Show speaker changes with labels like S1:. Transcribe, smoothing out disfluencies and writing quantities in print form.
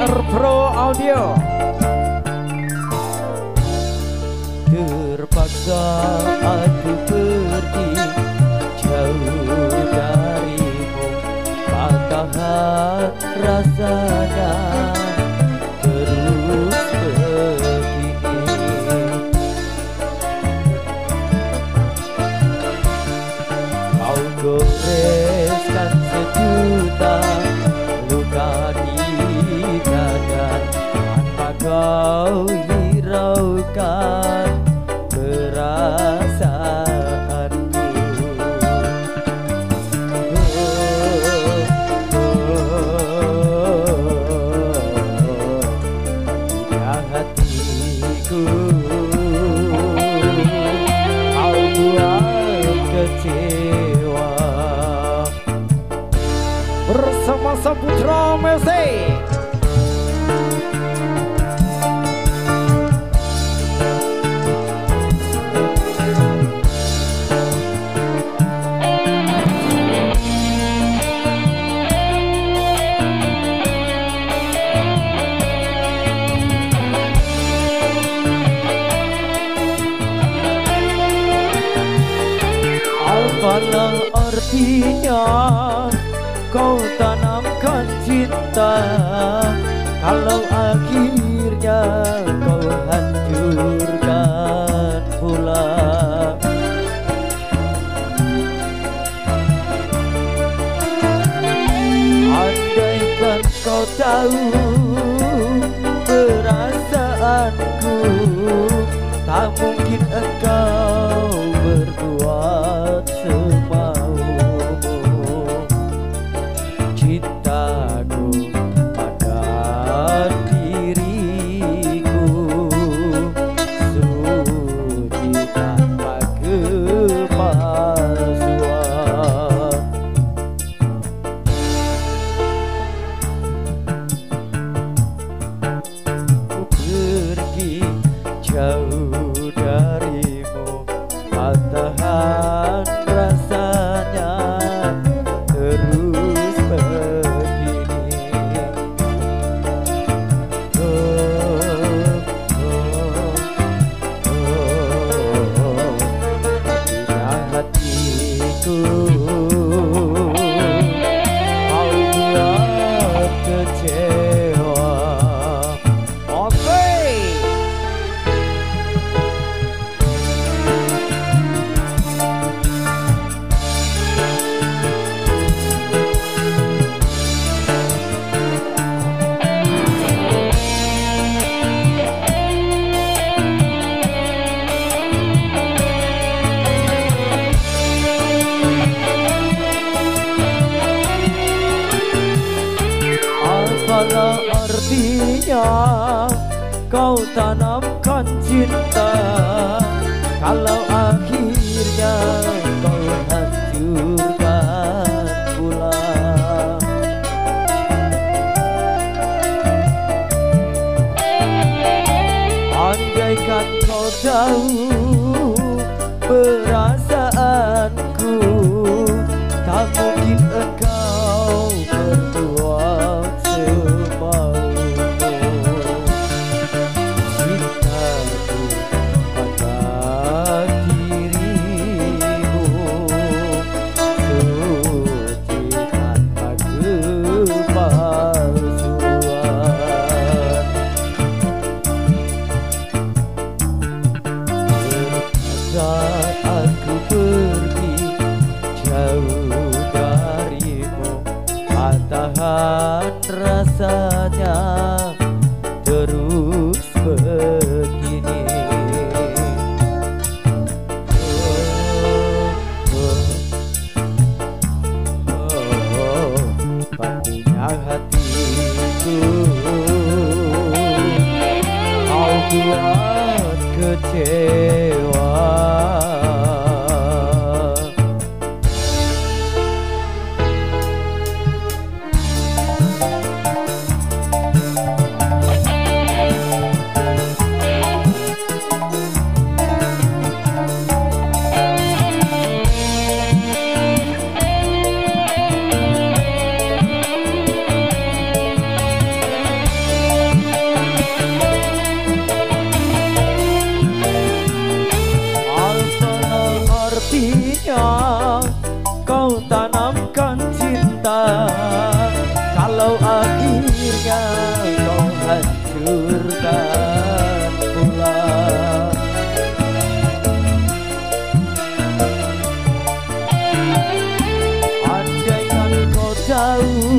S1: Pro Audio. Terpaksa aku pergi jauh darimu, patah rasanya terus begini. Kau goreskan sejuta luka di dada, tanpa kau hiraukan perasaanku. Ya hatiku, kau buat kecewa. Bersama Saputra Music. Apalah artinya kau tanamkan cinta kalau akhirnya kau hancurkan pula. Andaikan kau tahu perasaanku, tak mungkin engkau berbuat semaumu. Cintaku pada diriku suci tanpa kepalsuan. Ku pergi jauh darimu, patahan rasanya terus begini. Hatinya hatiku, kau buat kecewa. Oke. Apalah artinya kau tanamkan cinta kalau akhirnya kau hancurkan pula. Andaikan kau tahu perasaanku, tak mungkin engkau berbuat semaumu. Cintaku pada dirimu suci tanpa kepalsuan. Saat aku pergi jauh darimu, patahan rasanya terus begini. Patinya hatiku, kau buat kecewa. jauh